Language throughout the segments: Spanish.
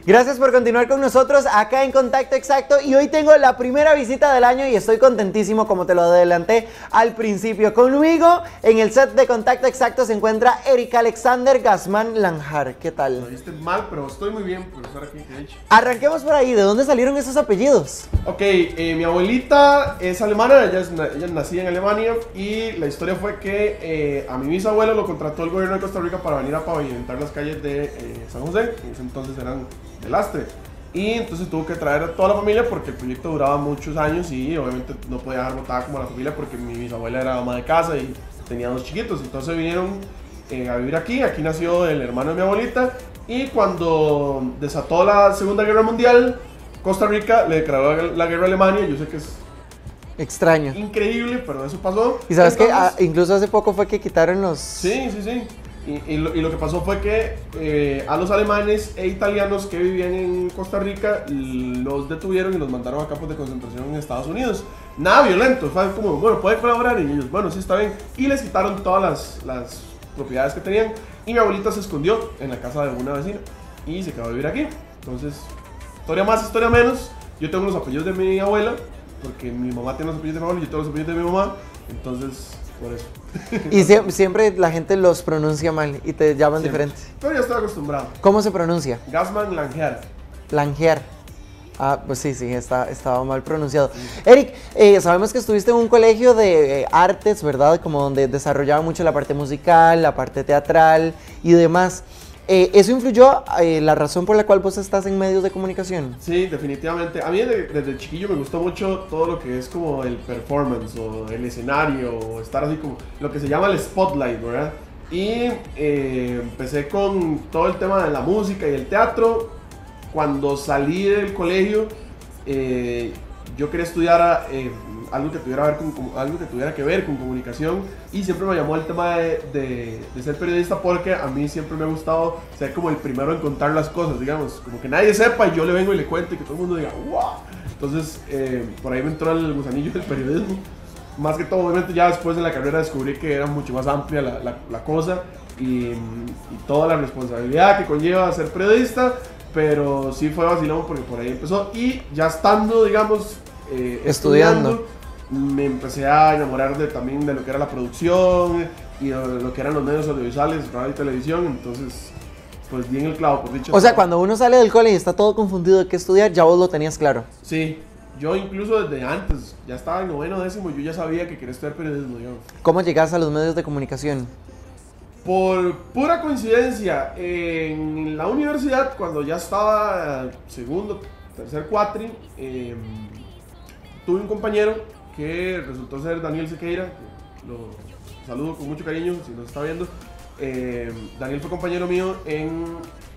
Gracias por continuar con nosotros acá en Contacto Exacto y hoy tengo la primera visita del año y estoy contentísimo como te lo adelanté al principio. Conmigo en el set de Contacto Exacto se encuentra Eric Alexander Gassman Lanjar. ¿Qué tal? Lo viste mal, pero estoy muy bien, profesor, aquí. Arranquemos por ahí, ¿de dónde salieron esos apellidos? Ok, mi abuelita es alemana, ella nacida en Alemania y la historia fue que a mi bisabuelo lo contrató el gobierno de Costa Rica para venir a pavimentar las calles de San José, que en ese entonces eran de lastre. Y entonces tuvo que traer a toda la familia porque el proyecto duraba muchos años y obviamente no podía dejar botada como la familia porque mi bisabuela era ama de casa y tenía 2 chiquitos. Entonces vinieron a vivir aquí nació el hermano de mi abuelita y cuando desató la Segunda Guerra Mundial, Costa Rica le declaró la guerra a Alemania. Yo sé que es extraño, increíble, pero eso pasó. Y sabes que incluso hace poco fue que quitaron los... Sí. Y lo que pasó fue que a los alemanes e italianos que vivían en Costa Rica los detuvieron y los mandaron a campos de concentración en Estados Unidos. Nada violento, fue como, bueno, puede colaborar, y ellos, bueno, sí está bien. Y les quitaron todas las propiedades que tenían y mi abuelita se escondió en la casa de una vecina y se quedó a vivir aquí. Entonces, historia más, historia menos. Yo tengo los apellidos de mi abuela porque mi mamá tiene los apellidos de mi abuela y yo tengo los apellidos de mi mamá. Entonces, por eso. Y siempre la gente los pronuncia mal y te llaman diferente. Pero ya estoy acostumbrado. ¿Cómo se pronuncia? Gassman Lanjar. Lanjar. Ah, pues sí, estaba mal pronunciado. Eric, sabemos que estuviste en un colegio de artes, ¿verdad? Como donde desarrollaba mucho la parte musical, la parte teatral y demás. ¿Eso influyó la razón por la cual vos estás en medios de comunicación? Sí, definitivamente. A mí desde chiquillo me gustó mucho todo lo que es como el performance o el escenario o estar así como lo que se llama el spotlight, ¿verdad? Y empecé con todo el tema de la música y el teatro. Cuando salí del colegio, yo quería estudiar algo que tuviera que ver con comunicación y siempre me llamó el tema de ser periodista porque a mí siempre me ha gustado ser como el primero en contar las cosas, digamos, como que nadie sepa y yo le vengo y le cuento y que todo el mundo diga ¡wow! Entonces por ahí me entró el gusanillo del periodismo. Más que todo, obviamente ya después de la carrera descubrí que era mucho más amplia la cosa y toda la responsabilidad que conlleva ser periodista, pero sí fue vacilón porque por ahí empezó y ya estando, digamos, estudiando, me empecé a enamorar también de lo que era la producción y de lo que eran los medios audiovisuales, radio y televisión. Entonces, pues di en el clavo, por dicho. O sea, cuando uno sale del cole y está todo confundido de qué estudiar, ya vos lo tenías claro. Sí, yo incluso desde antes, ya estaba en 9º, 10º, yo ya sabía que quería estudiar periodismo, digamos. ¿Cómo llegas a los medios de comunicación? Por pura coincidencia, en la universidad, cuando ya estaba segundo, tercer cuatri, tuve un compañero que resultó ser Daniel Sequeira, que lo saludo con mucho cariño si nos está viendo. Daniel fue compañero mío en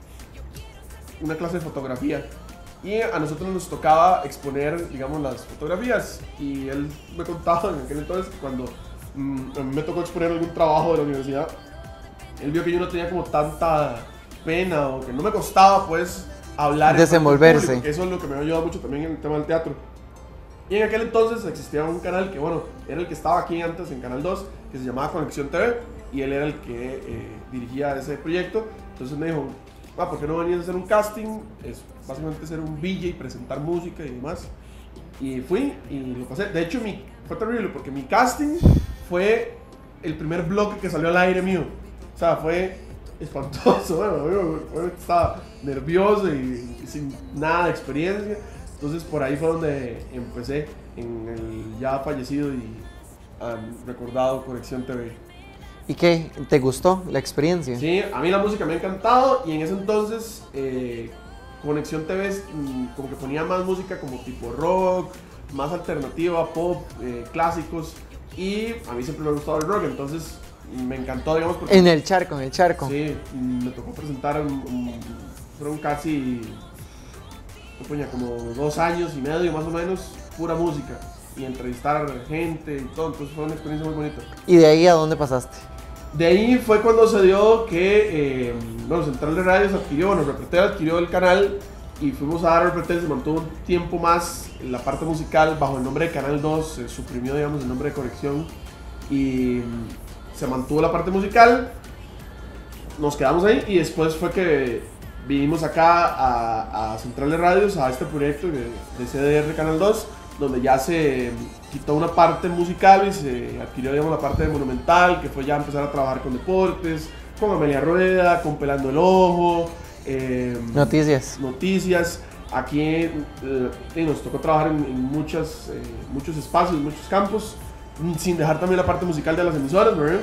una clase de fotografía y a nosotros nos tocaba exponer, digamos, las fotografías y él me contaba en aquel entonces que cuando a mí me tocó exponer algún trabajo de la universidad, él vio que yo no tenía como tanta pena o que no me costaba pues hablar, desenvolverse. Eso es lo que me ha ayudado mucho también en el tema del teatro. Y en aquel entonces existía un canal que, bueno, era el que estaba aquí antes en Canal 2, que se llamaba Conexión TV, y él era el que dirigía ese proyecto. Entonces me dijo, ¿por qué no venías a hacer un casting? Es básicamente ser un VJ, presentar música y demás. Y fui y lo pasé. De hecho, fue terrible porque mi casting fue el primer bloque que salió al aire mío. O sea, fue espantoso. Bueno, yo estaba nervioso y sin nada de experiencia. Entonces por ahí fue donde empecé en el ya fallecido y recordado Conexión TV. ¿Y qué? ¿Te gustó la experiencia? Sí, a mí la música me ha encantado y en ese entonces Conexión TV como que ponía más música como tipo rock, más alternativa, pop, clásicos, y a mí siempre me ha gustado el rock, entonces me encantó, digamos, porque... En el charco. Sí, me tocó presentar fueron casi... como 2 años y medio más o menos, pura música y entrevistar gente y todo, entonces fue una experiencia muy bonita. ¿Y de ahí a dónde pasaste? De ahí fue cuando se dio que, Central de Radios Repretel adquirió el canal y fuimos a dar Repretel, se mantuvo un tiempo más en la parte musical bajo el nombre de Canal 2, se suprimió, digamos, el nombre de Conexión y se mantuvo la parte musical, nos quedamos ahí y después fue que vinimos acá a Central de Radios, a este proyecto de CDR Canal 2, donde ya se quitó una parte musical y se adquirió, digamos, la parte de Monumental, que fue ya empezar a trabajar con deportes, con Amelia Rueda, con Pelando el Ojo, noticias. Aquí nos tocó trabajar en muchos espacios, muchos campos, sin dejar también la parte musical de las emisoras, ¿verdad?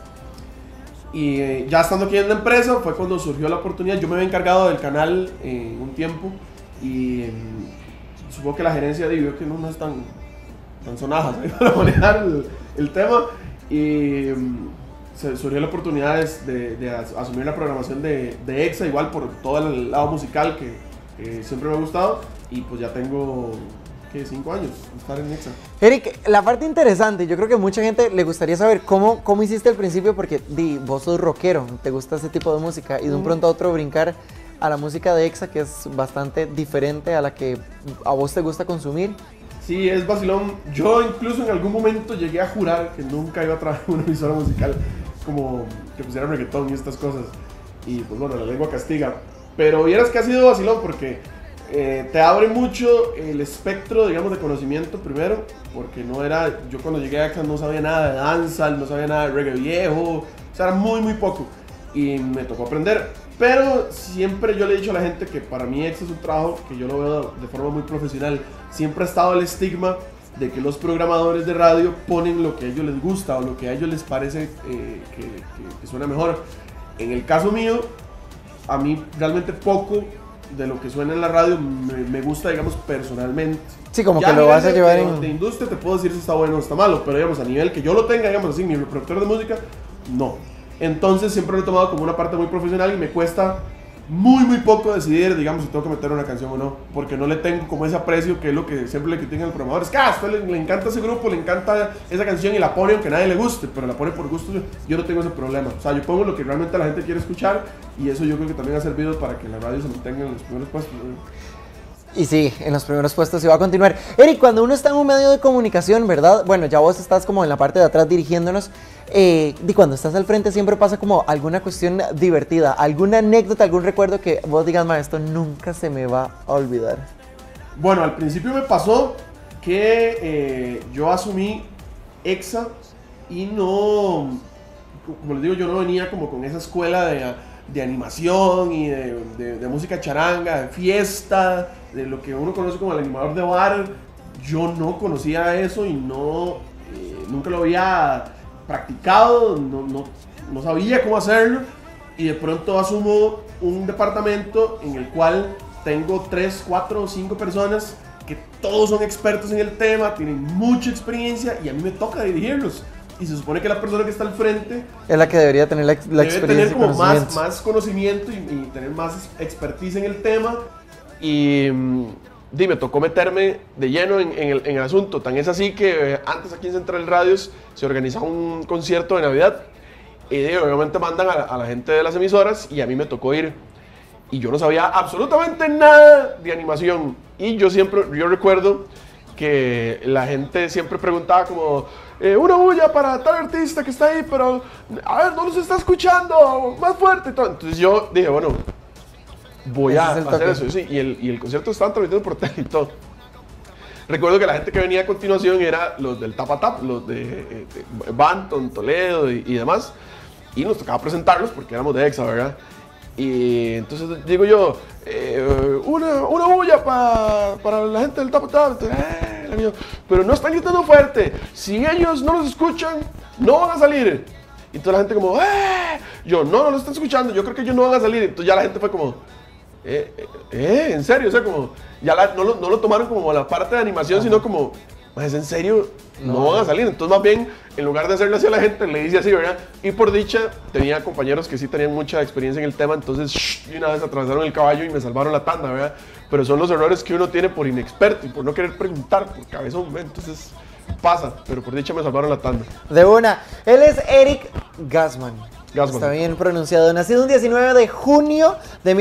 Y ya estando aquí en la empresa fue cuando surgió la oportunidad. Yo me había encargado del canal un tiempo y supongo que la gerencia vio que no es tan sonajas para manejar el tema, y surgió la oportunidad de asumir la programación de EXA, igual por todo el lado musical que siempre me ha gustado, y pues ya tengo 5 años de estar en EXA. Eric, la parte interesante, yo creo que mucha gente le gustaría saber cómo hiciste al principio, porque vos sos rockero, te gusta ese tipo de música, y de un pronto a otro brincar a la música de EXA, que es bastante diferente a la que a vos te gusta consumir. Sí, es vacilón. Yo incluso en algún momento llegué a jurar que nunca iba a trabajar en una emisora musical, como que pusiera reggaetón y estas cosas, y pues bueno, la lengua castiga. Pero vieras que ha sido vacilón porque te abre mucho el espectro, digamos, de conocimiento primero, porque yo cuando llegué a EXA no sabía nada de danza, no sabía nada de reggae viejo, o sea, era muy poco, y me tocó aprender. Pero siempre yo le he dicho a la gente que para mí EXA es un trabajo que yo lo veo de forma muy profesional. Siempre ha estado el estigma de que los programadores de radio ponen lo que a ellos les gusta o lo que a ellos les parece que suena mejor. En el caso mío, a mí realmente poco de lo que suena en la radio me gusta, digamos, personalmente. Sí, como ya que lo vas a llevar de industria te puedo decir si está bueno o está malo, pero digamos, a nivel que yo lo tenga, digamos así, mi reproductor de música, no. Entonces siempre lo he tomado como una parte muy profesional y me cuesta muy poco decidir, digamos, si tengo que meter una canción o no, porque no le tengo como ese aprecio, que es lo que siempre le critican al programador. Es que a usted le encanta ese grupo, le encanta esa canción y la pone aunque a nadie le guste, pero la pone por gusto. Yo no tengo ese problema, o sea, yo pongo lo que realmente la gente quiere escuchar, y eso yo creo que también ha servido para que la radio se mantenga en los primeros puestos, ¿no? Y sí, en los primeros puestos y va a continuar. Eric, cuando uno está en un medio de comunicación, ¿verdad? Bueno, ya vos estás como en la parte de atrás dirigiéndonos, y cuando estás al frente siempre pasa como alguna cuestión divertida, alguna anécdota, algún recuerdo que vos digas, ma, esto nunca se me va a olvidar. Bueno, al principio me pasó que yo asumí EXA y no, como les digo, yo no venía como con esa escuela de animación y de música charanga, de fiesta, de lo que uno conoce como el animador de bar. Yo no conocía eso y nunca lo había practicado, no sabía cómo hacerlo, y de pronto asumo un departamento en el cual tengo 3, 4 o 5 personas que todos son expertos en el tema, tienen mucha experiencia y a mí me toca dirigirlos. Y se supone que la persona que está al frente es la que debería tener la experiencia, tener como más conocimiento y tener más expertise en el tema. Y me tocó meterme de lleno en el asunto. Tan es así que antes aquí en Central Radios se organizaba un concierto de Navidad, y obviamente mandan a la gente de las emisoras, y a mí me tocó ir. Y yo no sabía absolutamente nada de animación. Y yo recuerdo que la gente siempre preguntaba como, una bulla para tal artista que está ahí, pero a ver, no los está escuchando, más fuerte. Entonces yo dije, bueno, voy a hacer eso. Sí, y el concierto estaban transmitiendo por tele y todo. Recuerdo que la gente que venía a continuación era los del Tapa Tap, los de Banton, Toledo y demás. Y nos tocaba presentarlos porque éramos de EXA, ¿verdad? Y entonces digo yo, una bulla para la gente del Tapa Tap. Pero no están gritando fuerte. Si ellos no los escuchan, no van a salir. Y toda la gente como, yo, no lo están escuchando, yo creo que ellos no van a salir. Entonces ya la gente fue como, ¿en serio? O sea, como, ya no lo tomaron como la parte de animación, sino como, ¿es en serio? No van a salir. Entonces más bien, en lugar de hacerle así a la gente, le dice así, ¿verdad? Y por dicha, tenía compañeros que sí tenían mucha experiencia en el tema, entonces y una vez atravesaron el caballo y me salvaron la tanda, ¿verdad? Pero son los errores que uno tiene por inexperto y por no querer preguntar, por cabezón, ¿verdad? Entonces pasa, pero por dicha me salvaron la tanda. De una. Él es Eric Gassman. Está bien pronunciado. Nacido un 19 de junio de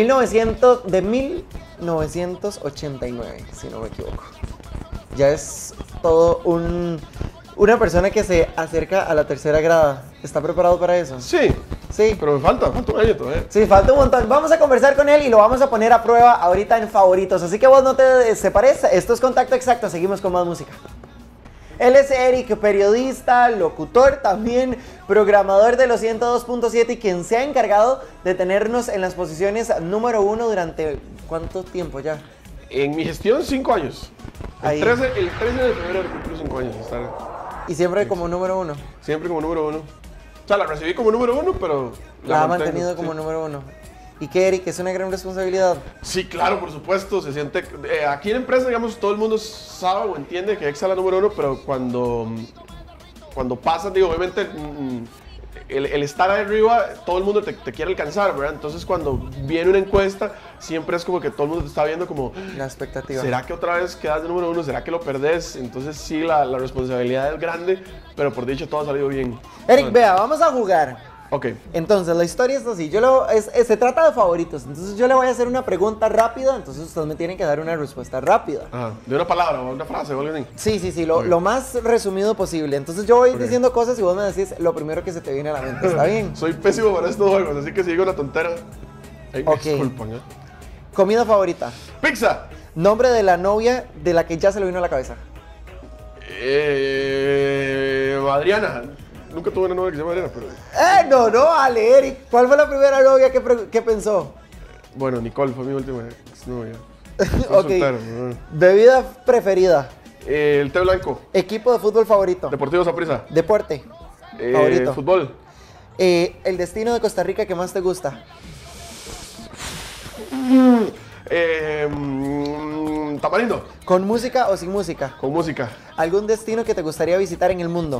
1989, si no me equivoco. Ya es todo una persona que se acerca a la tercera grada. ¿Está preparado para eso? Sí. Sí. Pero me falta un año todavía. Sí, falta un montón. Vamos a conversar con él y lo vamos a poner a prueba ahorita en favoritos. Así que vos no te separes. Esto es Contacto Exacto. Seguimos con más música. Él es Eric, periodista, locutor también, programador de los 102.7 y quien se ha encargado de tenernos en las posiciones número 1 durante ¿cuánto tiempo ya? En mi gestión, 5 años. Ahí. El 13 de febrero cumplo 5 años. Y siempre como número 1. Siempre como número 1. O sea, la recibí como número 1, pero La ha mantenido como número 1. ¿Y qué, Eric? ¿Es una gran responsabilidad? Sí, claro, por supuesto. Se siente. Aquí en la empresa, digamos, todo el mundo sabe o entiende que EXA es la número 1, pero cuando pasa, digo, obviamente. El estar ahí arriba, todo el mundo te quiere alcanzar, ¿verdad? Entonces, cuando viene una encuesta, siempre es como que todo el mundo te está viendo como... La expectativa. ¿Será que otra vez quedas de número 1? ¿Será que lo perdés? Entonces, sí, la responsabilidad es grande, pero por dicho, todo ha salido bien. Eric, vea, vamos a jugar. Ok. Entonces, la historia es así. Se trata de favoritos. Entonces, yo le voy a hacer una pregunta rápida. Entonces, ustedes me tienen que dar una respuesta rápida. Ajá. De una palabra o una frase o algo así. Sí. Lo más resumido posible. Entonces, yo voy diciendo cosas y vos me decís lo primero que se te viene a la mente. ¿Está bien? Soy pésimo para estos juegos, así que si digo una tontera, ahí me disculpan, ¿eh? Comida favorita. Pizza. Nombre de la novia de la que ya se le vino a la cabeza. Adriana. Nunca tuve una novia que se llama Adriana, pero... No, vale, Eric. ¿Cuál fue la primera novia que pensó? Bueno, Nicole fue mi última exnovia. Ok. Soltero, Bebida preferida. el té blanco. Equipo de fútbol favorito. Deportivo Saprissa. Deporte favorito. Fútbol. El destino de Costa Rica que más te gusta. Tamarindo. ¿Con música o sin música? Con música. ¿Algún destino que te gustaría visitar en el mundo?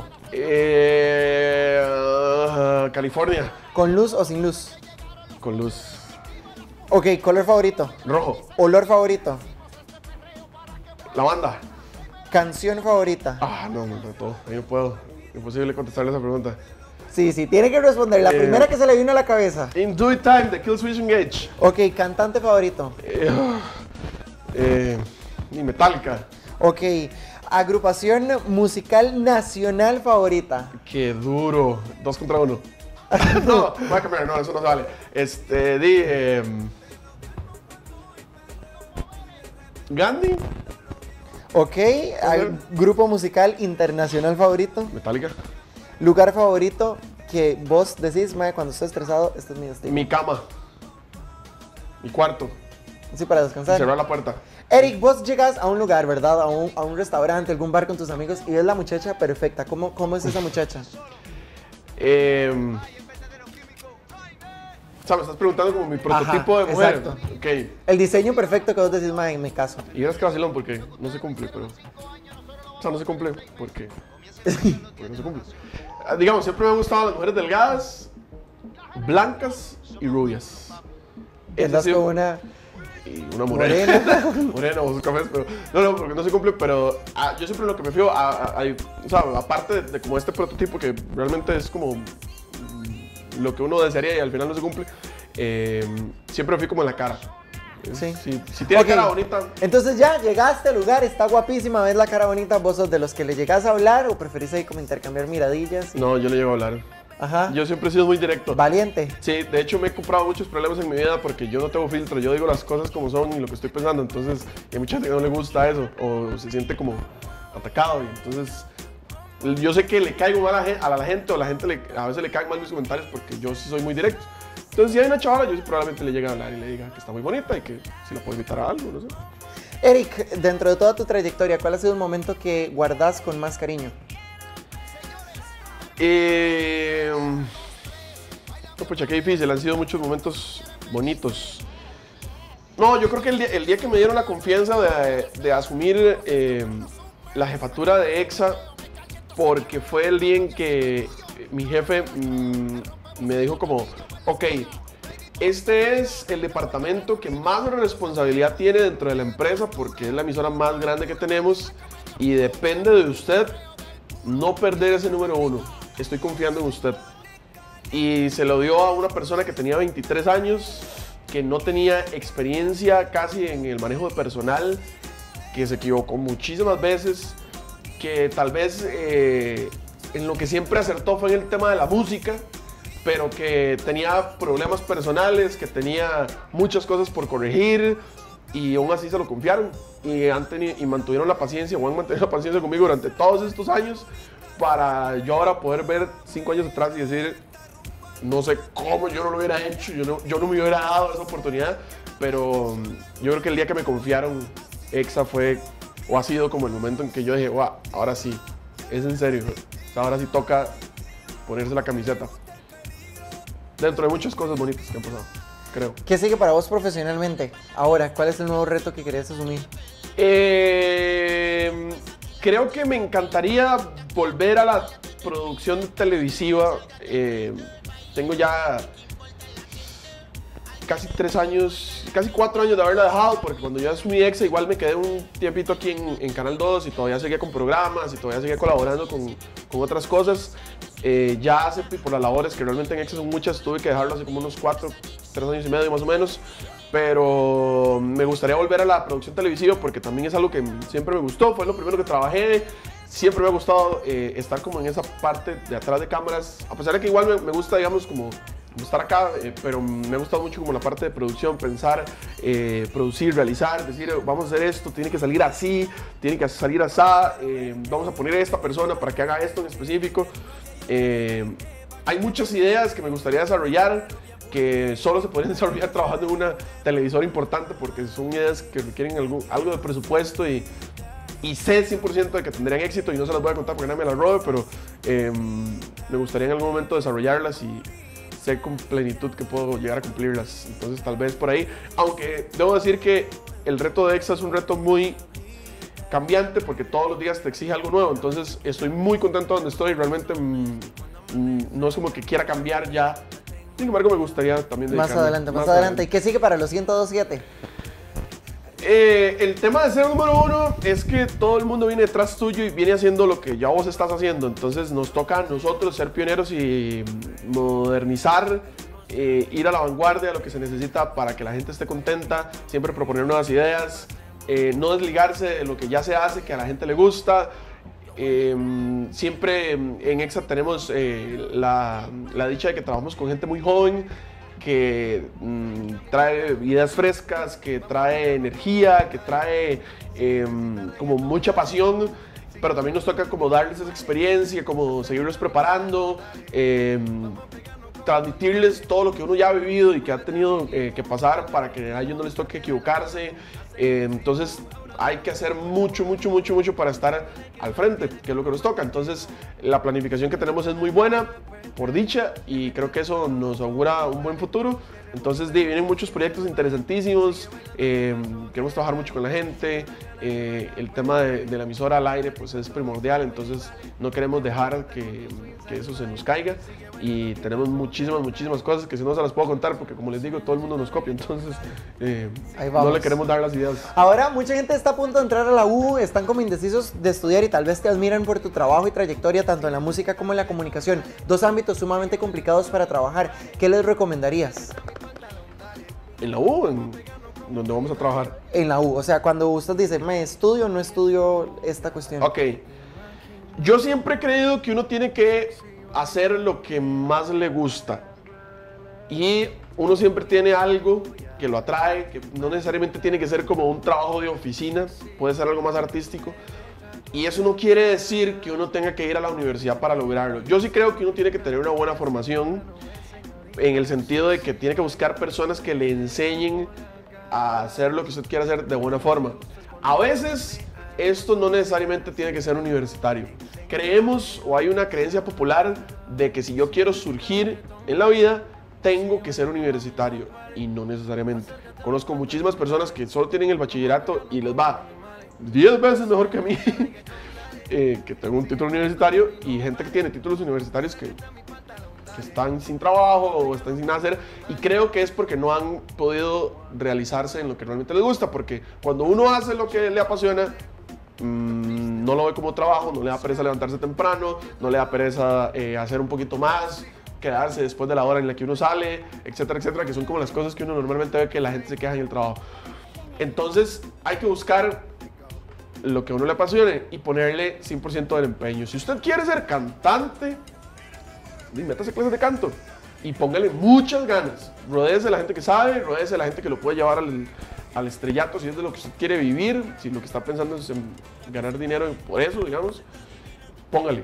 California. ¿Con luz o sin luz? Con luz. Ok, color favorito. Rojo. Olor favorito. Lavanda. Canción favorita. No, de todo. Ahí no puedo. Imposible contestarle esa pregunta. Sí, tiene que responder. La primera que se le vino a la cabeza. In Due Time, de Killswitch Engage. Ok, cantante favorito. Ni Metallica. Ok, agrupación musical nacional favorita. Qué duro. 2 contra 1. No, voy a cambiar, no, eso no se vale. Gandhi. Ok, grupo musical internacional favorito. Metallica. Lugar favorito que vos decís, mae, cuando estoy estresado, este es mi destino. Mi cama. Mi cuarto. Sí, para descansar. Cerrar la puerta. Eric, vos llegas a un lugar, ¿verdad? A un restaurante, algún bar con tus amigos y ves la muchacha perfecta. ¿Cómo es esa muchacha? O sea, me estás preguntando como mi prototipo de mujer. Exacto. Ok. El diseño perfecto que vos decís, mae, en mi caso. Y verás que vacilón porque no se cumple, pero... O sea, no se cumple porque no se cumple. Digamos, siempre me han gustado las mujeres delgadas, blancas y rubias. Andas con una... Y una morena. Morena o sus cafés, pero... No, porque no se cumple, pero yo siempre lo que me fío, o sea, aparte de como este prototipo que realmente es como lo que uno desearía y al final no se cumple, siempre me fío como en la cara. Sí. Si tiene cara bonita. Entonces ya llegaste al lugar, está guapísima, ves la cara bonita, vos sos de los que le llegas a hablar o preferís ahí como intercambiar miradillas. No, yo le llego a hablar. Ajá. Yo siempre he sido muy directo. Valiente. Sí, de hecho me he comprado muchos problemas en mi vida porque yo no tengo filtro, yo digo las cosas como son y lo que estoy pensando, entonces hay mucha gente que no le gusta eso o se siente como atacado y entonces yo sé que le caigo mal a la gente o la gente a veces le caen mal mis comentarios porque yo sí soy muy directo. Entonces si hay una chavala, yo sí probablemente le llegue a hablar y le diga que está muy bonita y que si la puedo invitar a algo, no sé. Eric, dentro de toda tu trayectoria, ¿cuál ha sido un momento que guardás con más cariño? No, pucha, qué difícil, han sido muchos momentos bonitos. No, yo creo que el día que me dieron la confianza de asumir la jefatura de EXA, porque fue el día en que mi jefe me dijo como, ok, este es el departamento que más responsabilidad tiene dentro de la empresa porque es la emisora más grande que tenemos y depende de usted no perder ese número 1. Estoy confiando en usted. Y se lo dio a una persona que tenía 23 años, que no tenía experiencia casi en el manejo de personal, que se equivocó muchísimas veces, que tal vez en lo que siempre acertó fue en el tema de la música, pero que tenía problemas personales, que tenía muchas cosas por corregir y aún así se lo confiaron y mantuvieron la paciencia, o han mantenido la paciencia conmigo durante todos estos años para yo ahora poder ver 5 años atrás y decir, no sé cómo yo no lo hubiera hecho, yo no me hubiera dado esa oportunidad, pero yo creo que el día que me confiaron EXA fue, o ha sido como el momento en que yo dije, wow, ahora sí, es en serio, o sea, ahora sí toca ponerse la camiseta. Dentro de muchas cosas bonitas que han pasado, creo. ¿Qué sigue para vos profesionalmente? Ahora, ¿cuál es el nuevo reto que querés asumir? Creo que me encantaría volver a la producción televisiva. Tengo ya casi 3 años, casi 4 años de haberla dejado, porque cuando yo asumí EXA igual me quedé un tiempito aquí en Canal 2 y todavía seguía con programas y todavía seguía colaborando con otras cosas. Ya hace por las labores, que realmente en EXA son muchas, tuve que dejarlo hace como unos 3 años y medio más o menos. Pero me gustaría volver a la producción televisiva porque también es algo que siempre me gustó, fue lo primero que trabajé. Siempre me ha gustado estar como en esa parte de atrás de cámaras, a pesar de que igual me gusta, digamos, como estar acá, pero me ha gustado mucho como la parte de producción, pensar, producir, realizar, decir, vamos a hacer esto, tiene que salir así, tiene que salir así, vamos a poner a esta persona para que haga esto en específico. Hay muchas ideas que me gustaría desarrollar, que solo se pueden desarrollar trabajando en una televisora importante, porque son ideas que requieren algo de presupuesto y sé 100% de que tendrían éxito y no se las voy a contar porque nadie me las robe, pero me gustaría en algún momento desarrollarlas y sé con plenitud que puedo llegar a cumplirlas. Entonces tal vez por ahí, aunque debo decir que el reto de EXA es un reto muy cambiante porque todos los días te exige algo nuevo, entonces estoy muy contento donde estoy, realmente no es como que quiera cambiar ya. Sin embargo, me gustaría también dedicarme. Más adelante. ¿Y qué sigue para los 102.7? El tema de ser número 1 es que todo el mundo viene detrás tuyo y viene haciendo lo que ya vos estás haciendo. Entonces nos toca a nosotros ser pioneros y modernizar, ir a la vanguardia de lo que se necesita para que la gente esté contenta, siempre proponer nuevas ideas, no desligarse de lo que ya se hace, que a la gente le gusta. Siempre en EXA tenemos la dicha de que trabajamos con gente muy joven que trae ideas frescas, que trae energía, que trae como mucha pasión, pero también nos toca como darles esa experiencia, como seguirlos preparando, transmitirles todo lo que uno ya ha vivido y que ha tenido que pasar para que a ellos no les toque equivocarse. Entonces hay que hacer mucho para estar al frente, que es lo que nos toca. Entonces la planificación que tenemos es muy buena, por dicha, y creo que eso nos augura un buen futuro. Entonces vienen muchos proyectos interesantísimos, queremos trabajar mucho con la gente, el tema de la emisora al aire pues es primordial, entonces no queremos dejar que eso se nos caiga, y tenemos muchísimas cosas que si no se las puedo contar porque como les digo todo el mundo nos copia, entonces no le queremos dar las ideas. Ahora mucha gente está a punto de entrar a la U, están como indecisos de estudiar y tal vez te admiran por tu trabajo y trayectoria tanto en la música como en la comunicación, 2 ámbitos sumamente complicados para trabajar. ¿Qué les recomendarías? ¿En la U? ¿En donde vamos a trabajar? En la U, o sea, cuando usted dice, ¿me estudio o no estudio esta cuestión? Ok, yo siempre he creído que uno tiene que hacer lo que más le gusta y uno siempre tiene algo que lo atrae, que no necesariamente tiene que ser como un trabajo de oficina, puede ser algo más artístico, y eso no quiere decir que uno tenga que ir a la universidad para lograrlo. Yo sí creo que uno tiene que tener una buena formación, en el sentido de que tiene que buscar personas que le enseñen a hacer lo que usted quiere hacer de buena forma. A veces esto no necesariamente tiene que ser universitario. Creemos, o hay una creencia popular de que si yo quiero surgir en la vida tengo que ser universitario, y no necesariamente. Conozco muchísimas personas que solo tienen el bachillerato y les va 10 veces mejor que a mí, que tengo un título universitario, y gente que tiene títulos universitarios que están sin trabajo o están sin nada hacer, y creo que es porque no han podido realizarse en lo que realmente les gusta, porque cuando uno hace lo que le apasiona, no lo ve como trabajo, no le da pereza levantarse temprano, no le da pereza hacer un poquito más, quedarse después de la hora en la que uno sale, etcétera, etcétera, que son como las cosas que uno normalmente ve que la gente se queja en el trabajo. Entonces hay que buscar lo que a uno le apasione y ponerle 100% del empeño. Si usted quiere ser cantante, métase clases de canto. y póngale muchas ganas. Rodéese de la gente que sabe, rodéese de la gente que lo puede llevar al estrellato si es de lo que usted quiere vivir, si lo que está pensando es en ganar dinero por eso, digamos, póngale.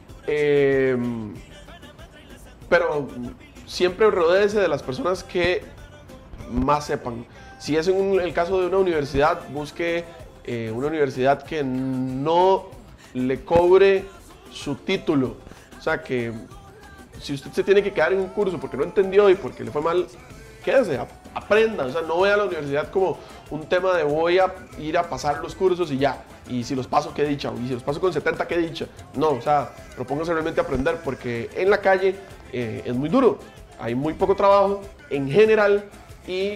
Pero siempre rodéese de las personas que más sepan. Si es en el caso de una universidad, busque una universidad que no le cobre su título. O sea, que si usted se tiene que quedar en un curso porque no entendió y porque le fue mal, quédese, aprenda. O sea, no vea a la universidad como un tema de voy a ir a pasar los cursos y ya. Y si los paso, qué dicha. Y si los paso con 70, qué dicha. No, o sea, propóngase realmente aprender porque en la calle es muy duro. Hay muy poco trabajo en general y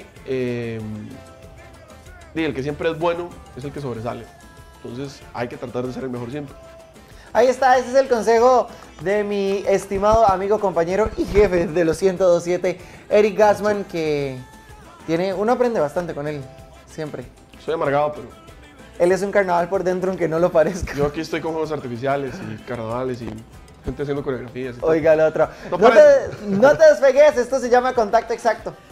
el que siempre es bueno es el que sobresale. Entonces hay que tratar de ser el mejor siempre. Ahí está, ese es el consejo de mi estimado amigo, compañero y jefe de los 102.7, Eric Gassman, que uno aprende bastante con él, siempre. Soy amargado, pero... Él es un carnaval por dentro, aunque no lo parezca. Yo aquí estoy con juegos artificiales y carnavales y gente haciendo coreografías. Oiga, el otro. No te despegues, esto se llama Contacto Exacto.